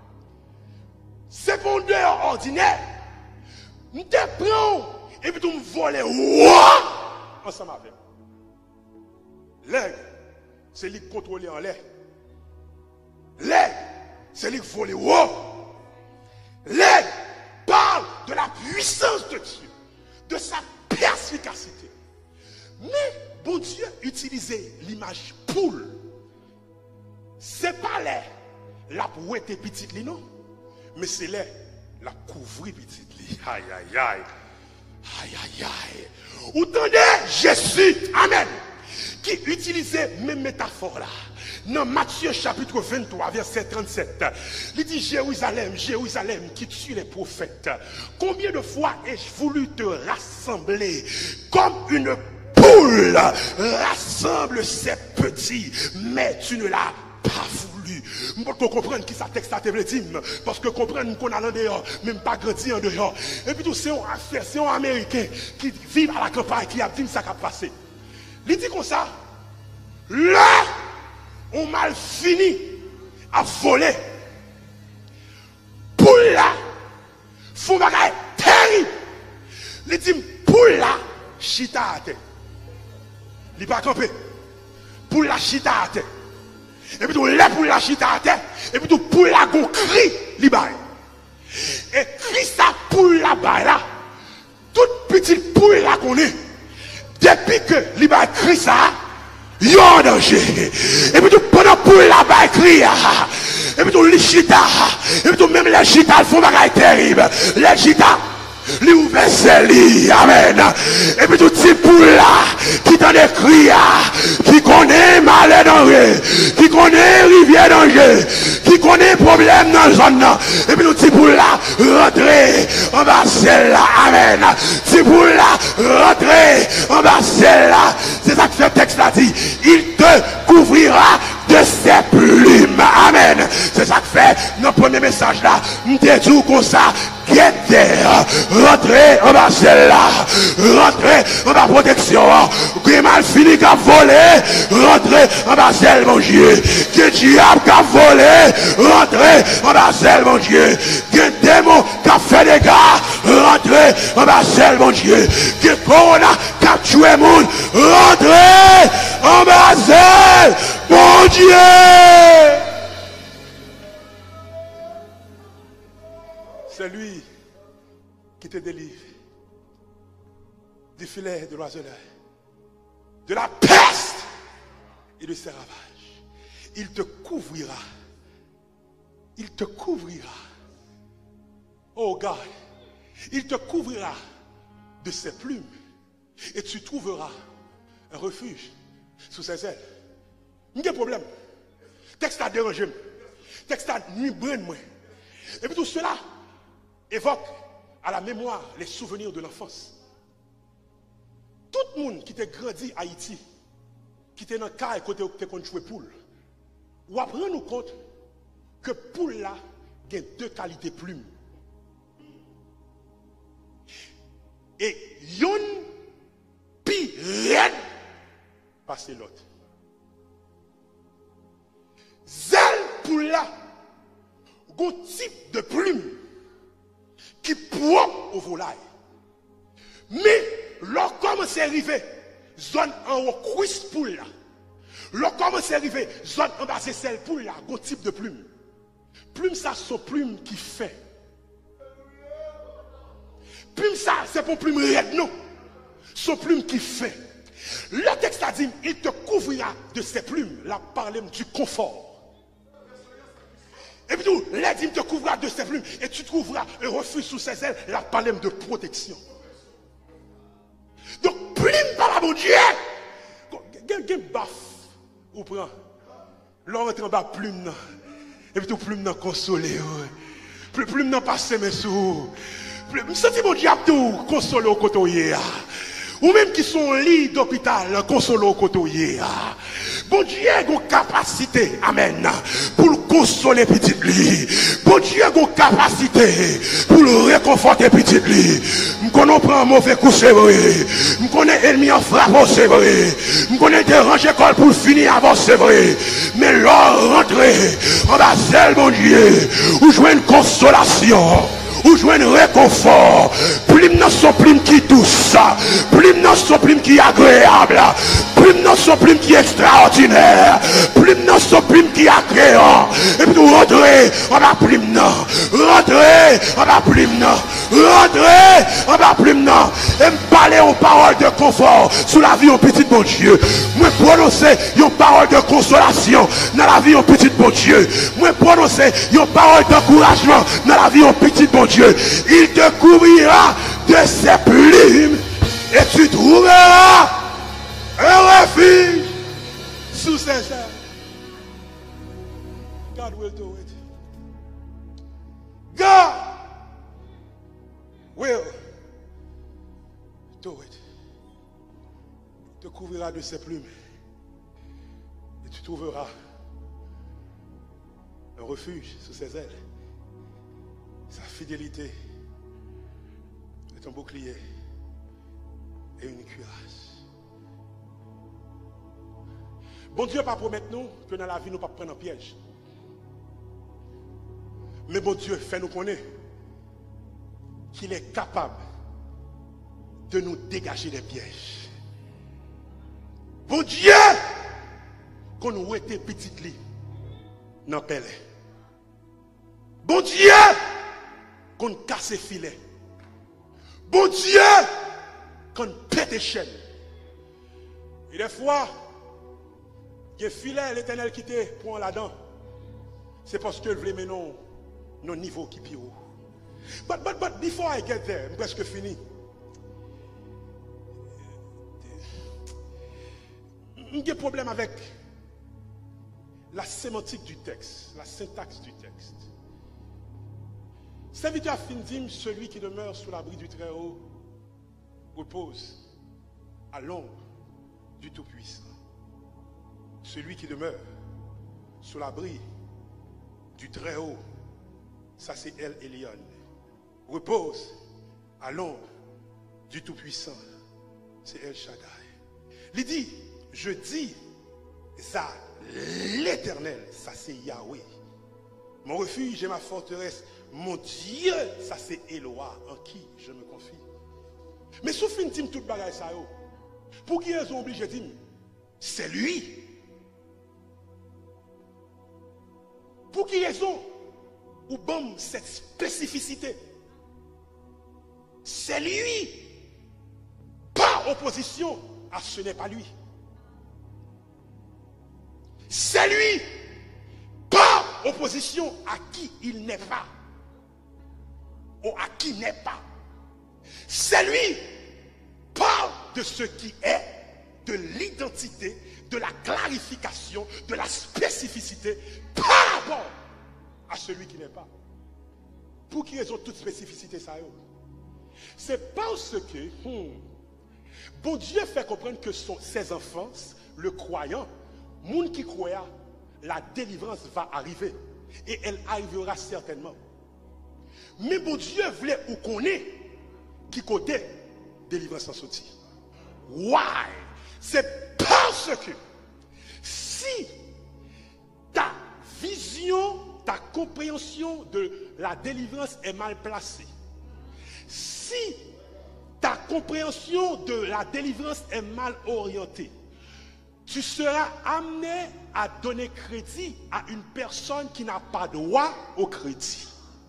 C'est pour un dehors ordinaire. Nous te prends et puis tu me voles ensemble avec. L'aigle, c'est lui qui contrôle en l'air. L'aigle, c'est lui qui vole haut. L'aigle parle de la puissance de Dieu, de sa perspicacité. Mais bon Dieu utilisait l'image poule. C'est pas l'air la pouette petite li non, mais c'est l'air la couvrir petite li. Aïe aïe aïe. Aïe aïe aïe. Vous entendez Jésus, amen, qui utilisait même métaphore là. Dans Matthieu chapitre 23, verset 37, il dit Jérusalem, Jérusalem qui tue les prophètes. Combien de fois ai-je voulu te rassembler comme une poule rassemble ses petits, mais tu ne l'as pas voulu. Pour comprendre qui ça texte à te dire, parce que comprendre qu'on a en dehors, même pas grandi en dehors. Et puis tout c'est un affaire, c'est un Américain qui vit à la campagne, qui a dit ça qui a passé. Il dit comme ça, là, on mal fini à voler. Pour là, faut bagaille terrible. Il dit pour là, chita à terre. Il pas camper. Pour la chita à terre. Et puis tout là pour la chita à terre. Et puis tout pour la gon cri, li baille. Et cri ça pour la baille là. Toute petite poule là qu'on est. Depuis que li baille cri ça, yo en danger. Et puis tout pendant pour la baille cri. Et puis tout li chita. Et puis tout même les chita font bagaille terrible. Les chita li ouvert ses lits, amen. Et puis tout petit pour là, qui t'en écrit, qui connaît malheur danger, qui connaît rivière danger, qui connaît problème dans la zone. Et puis tout petit pour là, rentrer en bas celle-là, amen. Petit pour là, rentrer en bas celle-là. C'est ça que ce texte là dit. Il te couvrira de ses plumes, amen. C'est ça fait dans le premier message là. M'te tout comme ça. Rentrez en bas celle-là. Rentrez en bas protection. Qui mal fini qu'à voler. Rentrez en bas celle, mon Dieu. Que diable qu'a volé. Rentrez en bas celle, mon Dieu. Que démon qu'a fait des gars. Rentrez en bas celle, mon Dieu. Que corona qu'a tué monde. Rentrez en bas celle, mon Dieu. C'est lui qui te délivre du filet de l'oiseleur, de la peste et de ses ravages. Il te couvrira. Il te couvrira. Oh God, il te couvrira de ses plumes et tu trouveras un refuge sous ses ailes. Il y a un problème. Texte a dérangé. Texte a nuit brûle moi. Et puis tout cela évoque à la mémoire les souvenirs de l'enfance. Tout le monde qui t'a grandi à Haïti, qui était dans le cas et côté où tu as joué poule, ou apprendre nous compte que poule là, il y a deux qualités plumes. Et yon pi red passe l'autre. Zèle poule là, un type de plume qui propre au volaille. Mais lorsqu'on commence à arriver, zone en haut, cuisse poule là. Lorsqu'on commence à arriver, zone en bas, c'est celle poule là, un type de plume. Plume ça, c'est plume qui fait. Plume ça, c'est pour plume raide, non. Son plume qui fait. Le texte a dit, il te couvrira de ses plumes. Là, parle du confort. Et puis tout, là, il te couvrira de ses plumes. Et tu trouveras un refuge sous ses ailes. Là, parle de protection. Donc, plume par la mon Dieu. Quel baf ou prend. L'on rentre en bas, plume. Non. Et puis tout, plume non consolé. Plume non passé, mais sous. Senti mon diable tout consoler au côté. Ou même qui sont lit d'hôpital, consoler au côté. Bon Dieu a une capacité, amen, pour consoler petit lit. Bon Dieu a une capacité pour le réconforter petit lit. Je connais prend un mauvais coup, c'est vrai. Je connais ennemi en frappe, c'est vrai. Je connais déranger l'école pour finir avant, c'est vrai. Mais là, rentrer en bas, c'est mon Dieu, où jouer une consolation. Ou jouer un réconfort. Plume dans son plume qui douce. Plume dans son plume qui est agréable. Plume dans son plume qui est extraordinaire. Plume dans son plume qui est agréable. Et puis nous rentrer en bas plume non. Rentrer en bas plume non. Rentrer en bas plume non. Et me parler aux paroles de confort sous la vie au petit bon Dieu. Moi prononcer une parole de consolation dans la vie au petit bon Dieu. Moi prononcer une parole d'encouragement dans la vie au petit bon Dieu. Il te couvrira de ses plumes et tu trouveras un refuge sous ses ailes. God will do it. God will do it. Il te couvrira de ses plumes et tu trouveras un refuge sous ses ailes. Sa fidélité est un bouclier et une cuirasse. Bon Dieu pas promettre nous que dans la vie nous ne pas prendre un piège. Mais bon Dieu fait nous connaître qu'il est capable de nous dégager des pièges. Bon Dieu qu'on nous était petite lit dans Pelé. Bon Dieu qu'on casse les filets. Bon Dieu, qu'on pète les chaînes. Et des fois, les filets, l'Éternel qui te prend là-dedans, c'est parce que le voulait mener nos niveaux qui pire. But before I get there, presque fini. J'ai des problèmes avec la sémantique du texte, la syntaxe du texte. Serviteur Findim, celui qui demeure sous l'abri du Très-Haut, repose à l'ombre du Tout-Puissant. Celui qui demeure sous l'abri du Très-Haut, ça c'est El Elyon, repose à l'ombre du Tout-Puissant, c'est El Shaddai. Il dit, je dis à l'Éternel, ça c'est Yahweh. Mon refuge et ma forteresse, mon Dieu, ça c'est Eloah, en qui je me confie. Mais sauf une team toute bagaille ça yo. Pour qui ils ont obligé de dire, c'est lui. Pour qui raison ou bon cette spécificité? C'est lui. Pas opposition à ce n'est pas lui. C'est lui. Pas opposition à qui il n'est pas. Ou à qui n'est pas. C'est lui. Parle de ce qui est, de l'identité, de la clarification, de la spécificité par rapport à celui qui n'est pas. Pour qui raison toute spécificité ça? C'est parce que bon Dieu fait comprendre que ses enfants, le croyant, monde qui croit, la délivrance va arriver et elle arrivera certainement. Mais bon Dieu voulait ou connaît qui côté délivrance en sortie. Why? C'est parce que si ta vision, ta compréhension de la délivrance est mal placée, si ta compréhension de la délivrance est mal orientée, tu seras amené à donner crédit à une personne qui n'a pas droit au crédit.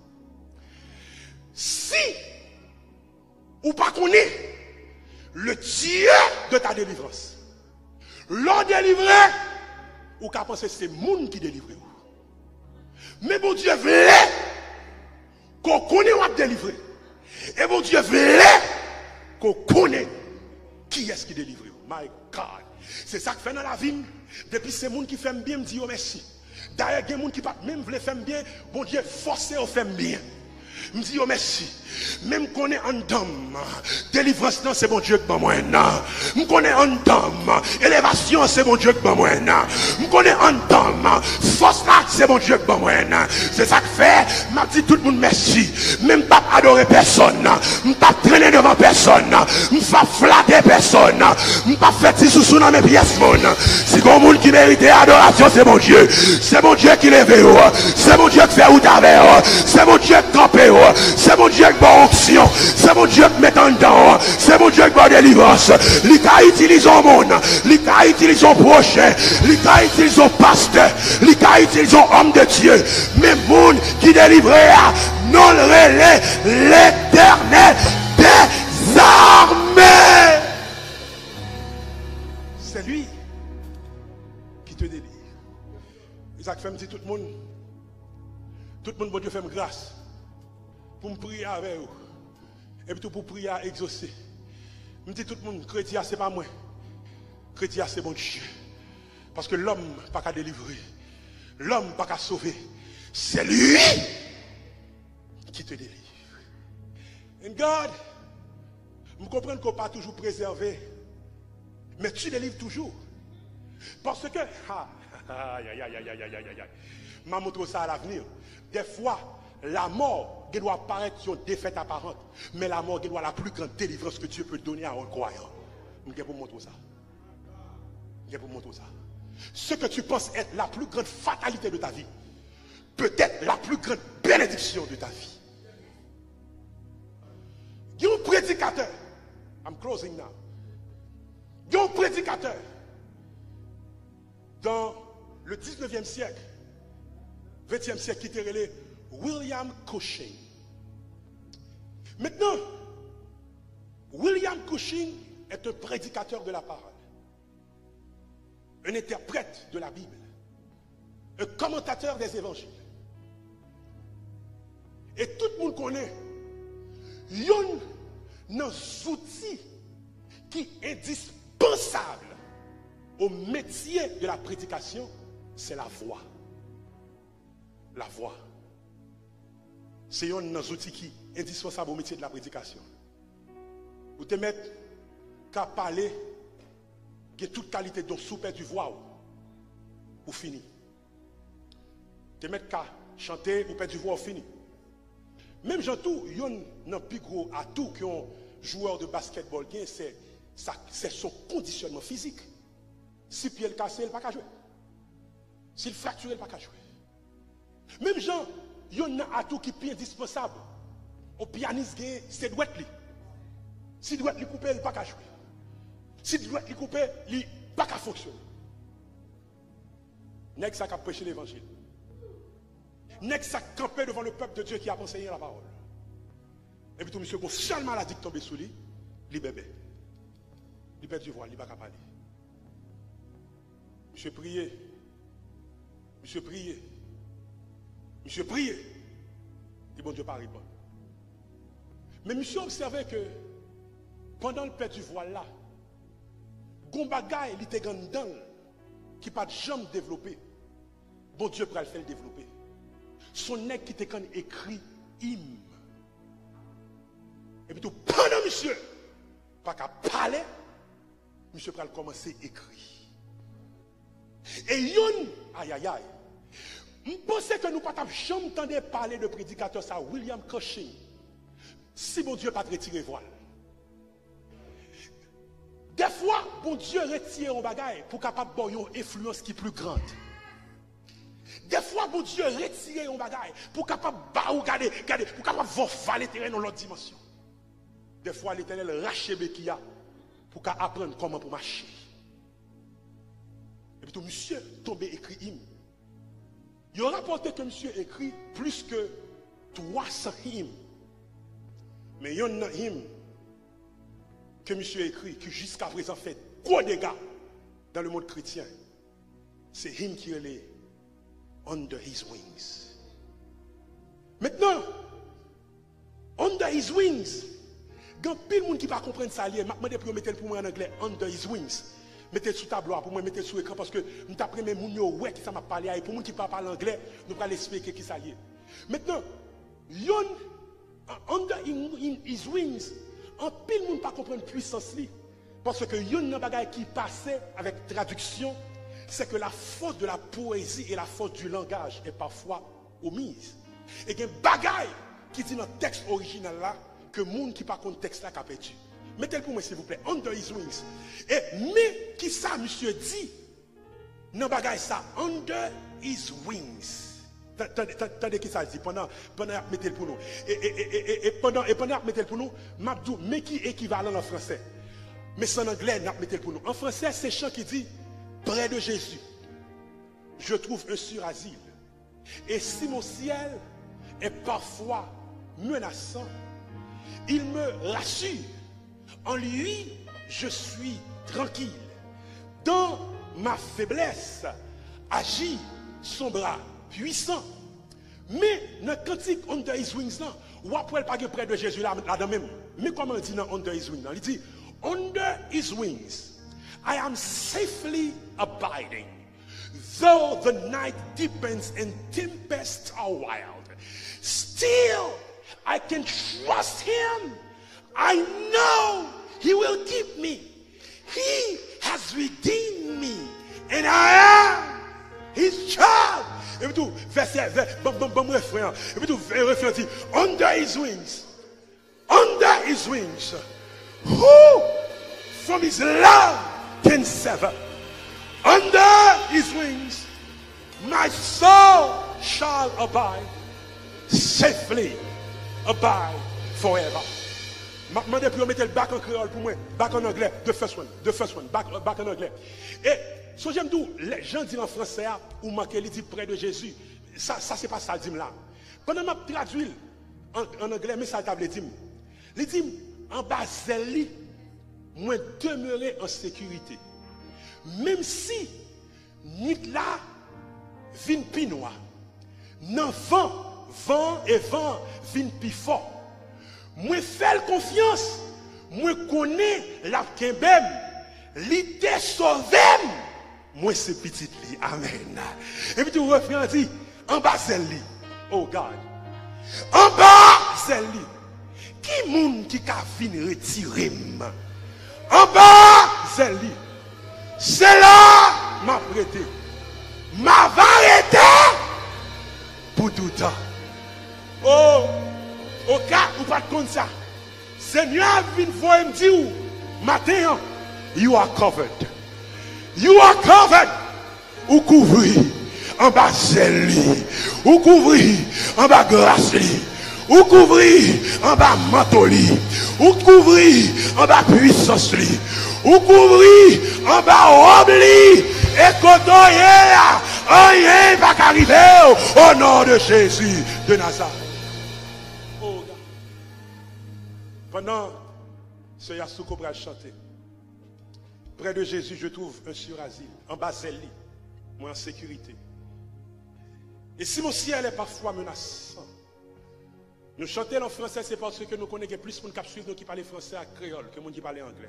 Si ou pas connaît le Dieu de ta délivrance, l'on délivré, ou qu'à penser c'est le monde qui délivre. Mais bon Dieu voulait qu'on connaît ou à délivrer. Et bon Dieu voulait qu'on connaît qui est-ce qui délivre. My God. C'est ça que fait dans la vie. Depuis ces gens qui font bien, me disent merci. D'ailleurs, il y a des gens qui même veulent faire bien. Bon Dieu, forcez au faire bien. Me dis merci. Même qu'on est en dame, délivrance c'est bon Dieu que moi. Me connais en dame, élévation c'est bon Dieu que moi. Me connais en dame, force là c'est bon Dieu que moi. C'est ça que fait, m'a dit tout le monde merci. Même pas adorer personne, me pas traîner devant personne, me pas flatter personne, me pas faire petit sous dans mes pièces monde. Si grand monde qui mérite adoration c'est bon Dieu. C'est bon Dieu qui lève, c'est bon Dieu qui fait ou t'avais, c'est bon Dieu qui campe. C'est mon Dieu qui va onction, c'est mon Dieu qui met en dedans, c'est mon Dieu qui va délivrance. Il a utilisé au monde, il a utilisé au prochain, il a utilisé au pasteur, il a utilisé au homme de Dieu. Mais monde qui délivre, non le relais, l'Éternel des armées. C'est lui qui te délivre. Isaac fait me dire tout le monde, bon Dieu fait me grâce. Pour me prier avec vous. Et puis tout pour prier à exaucer. Je me dis tout le monde, chrétien, c'est pas moi. Chrétien, c'est bon Dieu. Parce que l'homme pas qu'à délivrer. L'homme pas qu'à sauver. C'est lui qui te délivre. And God, je comprends qu'on pas toujours préservé. Mais tu délivres toujours. Parce que, je vais montrer ça à l'avenir. Des fois, la mort doit paraître une défaite apparente, mais la mort doit la plus grande délivrance que Dieu peut donner à un croyant. Je vais vous montrer ça. Je vais vous montrer ça. Ce que tu penses être la plus grande fatalité de ta vie, peut-être la plus grande bénédiction de ta vie. Il y a un prédicateur. I'm closing now. Il y a un prédicateur dans le 19e siècle, 20e siècle qui était relé William Cushing. Maintenant, William Cushing est un prédicateur de la parole, un interprète de la Bible, un commentateur des évangiles. Et tout le monde connaît un outil qui est indispensable au métier de la prédication, c'est la voix. La voix. C'est un outil qui est indispensable au métier de la prédication. Vous te mettre qu'à parler, qui a toute qualité, donc super du voix, pour finir. te mettre qu'à chanter ou perdre du voix au fini. Même gens tout, il y a un plus gros atout qu'un joueur de basketball gagne, c'est son conditionnement physique. Si pied le cassé, il ne peut pas jouer. S'il fracture, il ne peut pas jouer. Même gens, il y a un atout qui est indispensable. Au pianiste gagne, c'est douette li. Si douette li couper, il ne peut pas jouer. Si douette li couper, il ne peut pas fonctionner. N'est-ce pas qui prêcher l'évangile? N'est-ce pas camper devant le peuple de Dieu qui a enseigné la parole? Et puis tout monsieur, quand seule maladie qui tombe sous lui, il bébé. Il perd du voile, il ne va pas parler. Monsieur priez. Monsieur priez. Monsieur priez. Et bon Dieu pas répondre. Mais monsieur observait que pendant le perd du voile là, Gombagaï, il était grand qui pas de jamais développé. Bon Dieu pourra le faire développer. Son nez qui était quand écrit hymne. Et puis tout, pendant monsieur, pas qu'à parler, monsieur pourra commencer à écrire. Et yon, aïe aïe aïe, je pense que nous ne pouvons jamais entendre parler de prédicateur, ça, William Cushing, si bon Dieu pas retirer voile. Des fois, bon Dieu retire un bagage pour capable avoir une influence qui est plus grande. Des fois, bon Dieu retire un bagage pour capable regarder, pour capable voir les terrains dans l'autre dimension. Des fois, l'Éternel rache Bekia pour apprendre comment pour marcher. Et puis tout monsieur tombé écrit hymne. Il a rapporté que monsieur écrit plus que 300 hymnes. Mais il y a un hymne que monsieur écrit qui jusqu'à présent fait gros dégâts dans le monde chrétien. C'est hymne qui est Under His Wings. Maintenant, Under His Wings, il y a pile de monde qui ne va pas comprendre ça. Je vais demander pour mettre pour moi en anglais Under His Wings. Mettez sur tableau pour moi, mettez sur l'écran parce que nous avons même moun yo ouais qui ça m'a parlé pour moun qui pas parler anglais, nous allons expliquer qui ça y est. Maintenant, yon Under His Wings, en pile moun pas comprendre puissance li parce que yon nan bagay qui passait avec traduction, c'est que la force de la poésie et la force du langage est parfois omise. Et il y a un bagay qui dit dans le texte original là que moun qui pas comprendre texte là a perdu. Mettez-le pour moi s'il vous plaît, Under His Wings. Et mais qui ça monsieur dit dans bagay ça, Under His Wings. Tendez qui ça dit pendant mettez-le pour nous. Et pendant mettez-le pour nous, m'abdou mais qui équivalent en français. Mais c'est en anglais n'a mettez-le pour nous. En français c'est chant qui dit près de Jésus. Je trouve un sûr asile. Et si mon ciel est parfois menaçant, il me rassure. En lui, je suis tranquille. Dans ma faiblesse, agit son bras puissant. Mais dans le cantique Under His Wings, ou après pas près de Jésus là-dedans même. Mais comment il dit dans Under His Wings? Il dit, Under His wings, I am safely abiding. Though the night deepens and tempests are wild, still I can trust Him. I know He will keep me. He has redeemed me, and I am His child. Et puis tout, verset, bon refrain. Et puis tout, refrain dit, under His wings, who from His love can sever? Under His wings, my soul shall abide, safely abide forever. Je demande pour mettre le bac en créole pour moi, bac en anglais, the first one, bac en anglais. Et so j'aime tout, les gens disent en français ou manquer il dit près de Jésus. Ça c'est pas ça dit là. Pendant que je traduis en anglais, mais ça table dit. Il dit en bas zèle moi demeurer en sécurité. Même si nit là vin pi noir. Nan vent vin pi fort. Moi fais confiance, moi connais la kembem, li te sauvem, moi c'est petit li, amen. Et puis tu refrain dit, en bas c'est li, oh God, en bas c'est li, qui moun qui ka vin retirer en bas c'est li, c'est là m'a prêté, m'a arrêté, pour tout temps. Oh, au cas où pas de ça, Seigneur vient voir me dire, matin, you are covered. You are covered. Ou couvrir en bas zèle, ou couvrir en bas grâce, ou couvrir en bas manteau, ou couvrir en bas puissance, ou couvrir en bas robe, et quand rien va arriver au nom de Jésus de Nazareth. Oh, pendant ce Yassouko va chanter, près de Jésus, je trouve un surasile, en bas zèle, moi en sécurité. Et si mon ciel est parfois menaçant, nous chantons en français, c'est parce que nous connaissons plus de gens qui parlent français à créole que gens qui parlent anglais.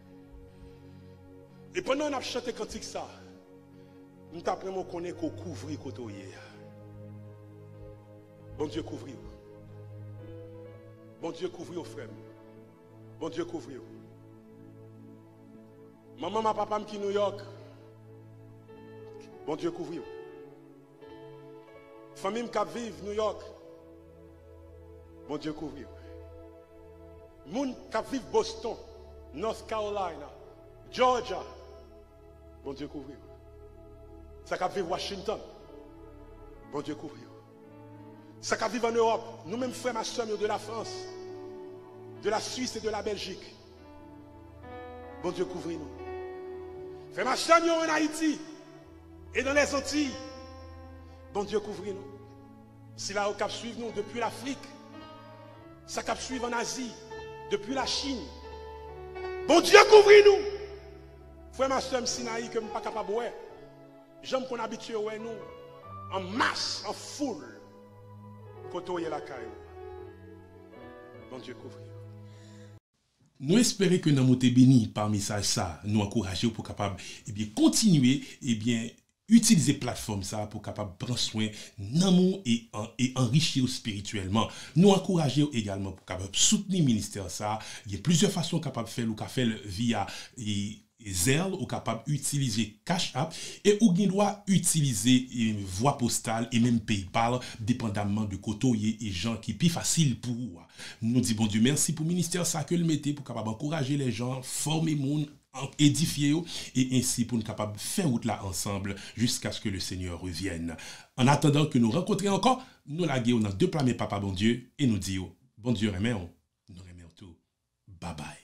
Et pendant qu'on a chanté cantique ça, nous apprenons qu'on est qu'on couvre côté. Bon Dieu couvre. Bon Dieu couvre, frère. Bon Dieu couvre. Maman, ma papa qui New York. Bon Dieu couvre. Famille qui vivent New York. Bon Dieu couvre. Moun qui vivent Boston, North Carolina, Georgia. Bon Dieu couvre. Ça qui vivent Washington. Bon Dieu couvre. Ça qui vivent en Europe. Nous-mêmes frères et sœurs de la France, de la Suisse et de la Belgique. Bon Dieu couvre nous. Frères et sœurs en Haïti et dans les Antilles. Bon Dieu couvre nous. Si là, au cap suivre nous depuis l'Afrique, ça cap suivre en Asie, depuis la Chine. Bon Dieu couvre nous. Frère ma soeur Sinaï que je ne suis pas capable de voir. J'aime qu'on habitue ouais nous en masse, en foule. Côté la caillou. Bon Dieu couvre. Nous espérons que nous avons été bénis par message ça, nous encourager pour capable continuer utiliser plateforme ça pour capable prendre soin d'amour et enrichir spirituellement. Nous encourager également pour capable soutenir le ministère ça. Il y a plusieurs façons capable de faire ou faire via Zelle ou capable d'utiliser Cash App et ou doit utiliser voie postale et même PayPal dépendamment de côté et gens qui plus facile pour vous. Nous disons bon Dieu merci pour le ministère ça que le mettez pour capable encourager les gens, former monde, édifier et ainsi pour nous capable faire route là ensemble jusqu'à ce que le Seigneur revienne. En attendant que nous rencontrions encore, nous laguons dans deux plats mais papa bon Dieu et nous disons bon Dieu remet nous remet tout. Bye bye.